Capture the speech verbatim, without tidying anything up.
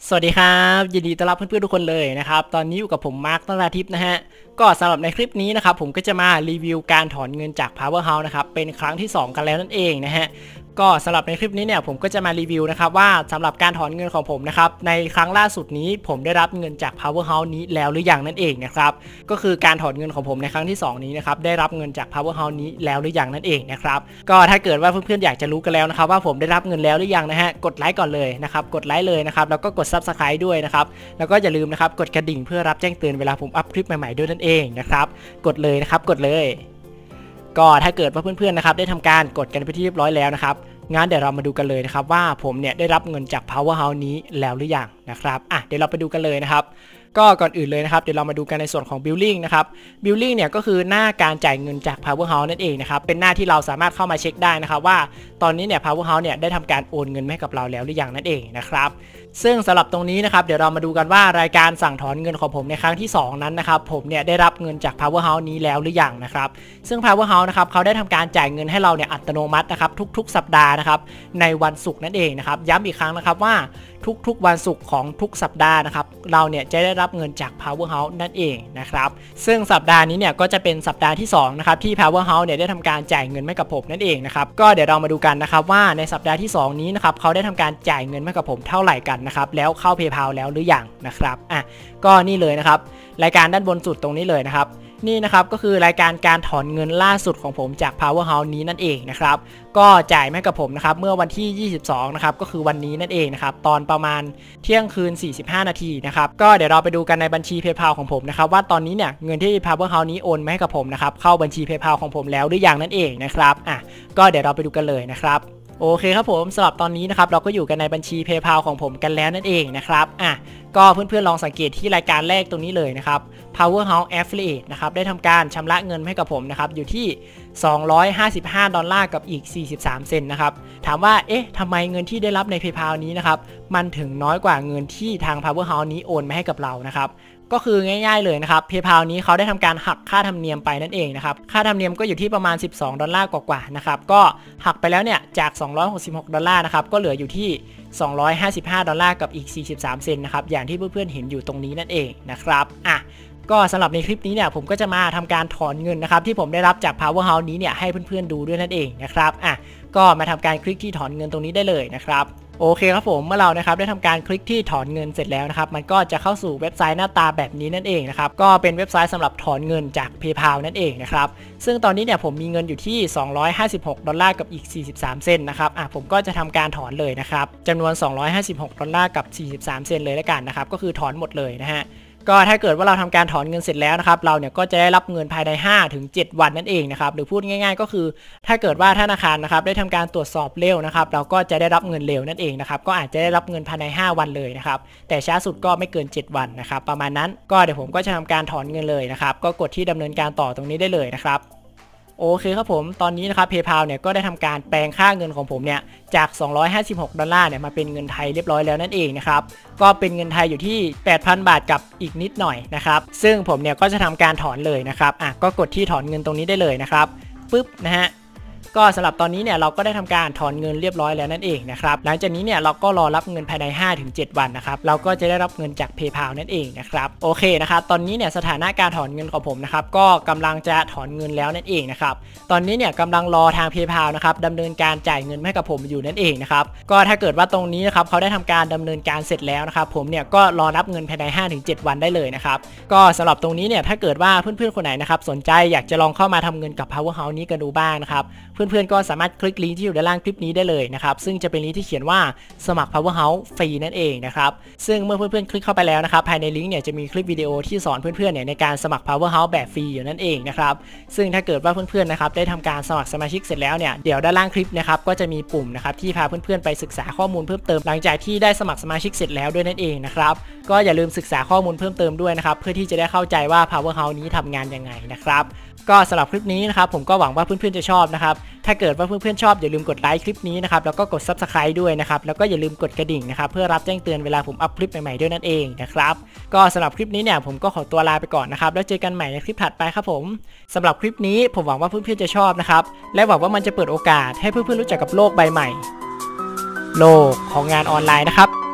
สวัสดีครับยินดีต้อนรับเพื่อนๆทุกคนเลยนะครับตอนนี้อยู่กับผมมาร์คต้นราทิพย์นะฮะก็สำหรับในคลิปนี้นะครับผมก็จะมารีวิวการถอนเงินจาก Powerhouse นะครับเป็นครั้งที่สองกันแล้วนั่นเองนะฮะก็สำหรับในคลิปนี้เนี่ยผมก็จะมารีวิวนะครับว่าสำหรับการถอนเงินของผมนะครับในครั้งล่าสุดนี้ผมได้รับเงินจาก Powerhouse นี้แล้วหรือยังนั่นเองนะครับก็คือการถอนเงินของผมในครั้งที่สองนี้นะครับได้รับเงินจาก Powerhouse นี้แล้วหรือยังนั่นเองนะครับก็ถ้าเกิดว่าเพื่อนๆอยากจะรู้กันแล้วนะครับว่าผมได้รับเงินแล้วหรือยังนะฮะกดไลค์ก่อนเลยนะครับกดไลค์เลยนะครับแล้วก็กด Subscribe ด้วยนะครับแล้วก็อย่าลืมนะครับกดกระดิ่งเพื่อรับแจ้งเตือนเวลาผมอัพคลิปใหม่ๆด้วยนั่นเองนะครับกดเลยนะครับกดเลยก็ถ้าเกิดว่าเพื่อนๆนะครับได้ทำการกดกันไปที่เรียบร้อยแล้วนะครับงั้นเดี๋ยวเรามาดูกันเลยนะครับว่าผมเนี่ยได้รับเงินจาก Powerhouse นี้แล้วหรือยังนะครับอ่ะเดี๋ยวเราไปดูกันเลยนะครับก็ก่อนอื่นเลยนะครับเดี๋ยวเรามาดูกันในส่วนของ Billing นะครับ Billing เนี่ยก็คือหน้าการจ่ายเงินจาก Powerhouse นั่นเองนะครับเป็นหน้าที่เราสามารถเข้ามาเช็คได้นะครับว่าตอนนี้เนี่ย Powerhouse เนี่ยได้ทำการโอนเงินให้กับเราแล้วหรือยังนั่นเองนะครับซึ่งสำหรับตรงนี้นะครับเดี๋ยวเรามาดูกันว่ารายการสั่งถอนเงินของผมในครั้งที่สองนั้นนะครับผมเนี่ยได้รับเงินจาก Powerhouse นี้แล้วหรือยังนะครับซึ่ง Powerhouse นะครับเขาได้ทำการจ่ายเงินให้เราเนี่ยอัตโนมัตินะครับทุกๆสัปดาห์นะครับในวันศุกร์นั่นเองนะครับย้ำอีกครั้งนะครับว่าทุกๆวันศุกร์ของทุกสัปดาห์นะครับเราเนี่ยจะได้รับเงินจาก Powerhouse นั่นเองนะครับซึ่งสัปดาห์นี้เนี่ยก็จะเป็นสัปดาห์ที่สองนะครับที่ Powerhouse เนี่ยได้ทำการจ่ายเงินให้กับผมนั่นเองนะครับก็เดี๋ยวเรามาดูกันนะครับว่าในสัปดาห์ที่สองนี้นะครับเขาได้ทำการจ่ายเงินให้กับผมเท่าไหร่กันนะครับแล้วเข้า PayPal แล้วหรือยังนะครับอ่ะก็นี่เลยนะครับรายการด้านบนสุดตรงนี้เลยนะครับนี่นะครับก็คือรายการการถอนเงินล่าสุดของผมจาก Powerhouse นี้นั่นเองนะครับก็จ่ายให้กับผมนะครับเมื่อวันที่ยี่สิบสองนะครับก็คือวันนี้นั่นเองนะครับตอนประมาณเที่ยงคืนสี่สิบห้านาทีนะครับก็เดี๋ยวเราไปดูกันในบัญชี PayPal ของผมนะครับว่าตอนนี้เนี่ยเงินที่ Powerhouse นี้โอนมาให้กับผมนะครับเข้าบัญชี PayPal ของผมแล้วหรือยังนั่นเองนะครับอ่ะก็เดี๋ยวเราไปดูกันเลยนะครับโอเคครับผมสำหรับตอนนี้นะครับเราก็อยู่กันในบัญชี PayPal ของผมกันแล้วนั่นเองนะครับอ่ะก็เพื่อนๆลองสังเกตที่รายการแรกตรงนี้เลยนะครับ Powerhouse Affiliate นะครับได้ทำการชำระเงินให้กับผมนะครับอยู่ที่สองร้อยห้าสิบห้าดอลลาร์กับอีกสี่สิบสามเซนต์นะครับถามว่าเอ๊ะทำไมเงินที่ได้รับใน PayPal นี้นะครับมันถึงน้อยกว่าเงินที่ทาง Powerhouse นี้โอนมาให้กับเรานะครับก็คือง่ายๆเลยนะครับ PayPal นี้เขาได้ทำการหักค่าธรรมเนียมไปนั่นเองนะครับค่าธรรมเนียมก็อยู่ที่ประมาณสิบสองดอลลาร์กว่าๆนะครับก็หักไปแล้วเนี่ยจากสองร้อยหกสิบหกดอลลาร์นะครับก็เหลืออยู่ที่สองร้อยห้าสิบห้าดอลลาร์กับอีกสี่สิบสามเซนต์นะครับอย่างที่เพื่อนๆเห็นอยู่ตรงนี้นั่นเองนะครับอ่ะก็สำหรับในคลิปนี้เนี่ยผมก็จะมาทำการถอนเงินนะครับที่ผมได้รับจาก Powerhouse นี้เนี่ยให้เพื่อนๆดูด้วยนั่นเองนะครับอ่ะก็มาทำการคลิกที่ถอนเงินตรงนี้ได้เลยนะครับโอเคครับผมเมื่อเรานะครับได้ทำการคลิกที่ถอนเงินเสร็จแล้วนะครับมันก็จะเข้าสู่เว็บไซต์หน้าตาแบบนี้นั่นเองนะครับก็เป็นเว็บไซต์สำหรับถอนเงินจาก PayPal นั่นเองนะครับซึ่งตอนนี้เนี่ยผมมีเงินอยู่ที่สองร้อยห้าสิบหกดอลลาร์กับอีกสี่สิบสามเซนต์นะครับอ่ะผมก็จะทำการถอนเลยนะครับจำนวนสองร้อยห้าสิบหกดอลลาร์กับสี่สิบสามเซนต์เลยแล้วกันนะครับก็คือถอนหมดเลยนะฮะก็ถ้าเกิดว่าเราทำการถอนเงินเสร็จแล้วนะครับเราเนี่ยก็จะได้รับเงินภายใน ห้าถึงเจ็ด วันนั่นเองนะครับหรือพูดง่ายๆก็คือถ้าเกิดว่าธนาคารนะครับได้ทำการตรวจสอบเร็วนะครับเราก็จะได้รับเงินเร็วนั่นเองนะครับก็อาจจะได้รับเงินภายในห้าวันเลยนะครับแต่ช้าสุดก็ไม่เกินเจ็ดวันนะครับประมาณนั้นก็เดี๋ยวผมก็จะทำการถอนเงินเลยนะครับก็กดที่ดำเนินการต่อตรงนี้ได้เลยนะครับโอเคครับผมตอนนี้นะครับ PayPal เนี่ยก็ได้ทำการแปลงค่าเงินของผมเนี่ยจากสองร้อยห้าสิบหกดอลลาร์เนี่ยมาเป็นเงินไทยเรียบร้อยแล้วนั่นเองนะครับก็เป็นเงินไทยอยู่ที่ แปดพัน บาทกับอีกนิดหน่อยนะครับซึ่งผมเนี่ยก็จะทำการถอนเลยนะครับอ่ะก็กดที่ถอนเงินตรงนี้ได้เลยนะครับปึ๊บนะฮะก็สำหรับตอนนี้เนี่ยเราก็ได้ทำการถอนเงินเรียบร้อยแล้วนั่นเองนะครับหลังจากนี้เนี่ยเราก็รอรับเงินภายใน ห้าถึงเจ็ด วันนะครับเราก็จะได้รับเงินจาก PayPal นั่นเองนะครับโอเคนะครับตอนนี้เนี่ยสถานะการถอนเงินของผมนะครับก็กำลังจะถอนเงินแล้วนั่นเองนะครับตอนนี้เนี่ยกำลังรอทาง PayPal นะครับดำเนินการจ่ายเงินให้กับผมอยู่นั่นเองนะครับก็ถ้าเกิดว่าตรงนี้นะครับเขาได้ทำการดำเนินการเสร็จแล้วนะครับผมเนี่ยก็รอรับเงินภายใน ห้าถึงเจ็ด วันได้เลยนะครับก็สำหรับตรงนี้เนี่ยถ้าเกิดว่าเพื่อนๆคนไหนนะครับสนใจอยากจะลองเข้ามาทำเงินกับ Powerhouse นี้กันดูบ้างนะครับเพื่อนๆก็สามารถคลิกลิงก์ที่อยู่ด้านล่างคลิปนี้ได้เลยนะครับซึ่งจะเป็นลิงก์ที่เขียนว่าสมัคร Powerhouse ฟรีนั่นเองนะครับซึ่งเมื่อเพื่อนๆคลิกเข้าไปแล้วนะครับภายในลิงก์เนี่ยจะมีคลิปวิดีโอที่สอนเพื่อนๆเนี่ยในการสมัคร Powerhouse แบบฟรีอยู่นั่นเองนะครับซึ่งถ้าเกิดว่าเพื่อนๆนะครับได้ทำการสมัครสมาชิกเสร็จแล้วเนี่ยเดี๋ยวด้านล่างคลิปนะครับก็จะมีปุ่มนะครับที่พาเพื่อนๆไปศึกษาข้อมูลเพิ่มเติมหลังจากที่ได้สมัครสมาชิกเสร็จแล้วด้วยนั่นเองนะครับก็อย่าลืมศึกษาข้อมูลเพิ่มเติมด้วยนะครับเพื่อที่จะได้เข้าใจว่า Powerhouse นี้ทำงานยังไงนะครับก็สำหรับคลิปนี้นะครับผมก็หวังว่าเพื่อนๆจะชอบนะครับถ้าเกิดว่าเพื่อนๆชอบอย่าลืมกดไลค์คลิปนี้นะครับแล้วก็กด Subscribe ด้วยนะครับแล้วก็อย่าลืมกดกระดิ่งนะครับเพื่อรับแจ้งเตือนเวลาผมอัพคลิปใหม่ๆด้วยนั่นเองนะครับก็สำหรับคลิปนี้เนี่ยผมก็ขอตัวลาไปก่อนนะครับแล้วเจอกันใหม่ในคลิปถัดไปครับผมสำหรับคลิปนี้ผมหวังว่าเพื่อนๆจะชอบนะครับและหวังว่ามันจะเปิดโอกาสให้เพื่อนๆรู้จักกับโลกใบใหม่โลกของงานออนไลน์นะครับ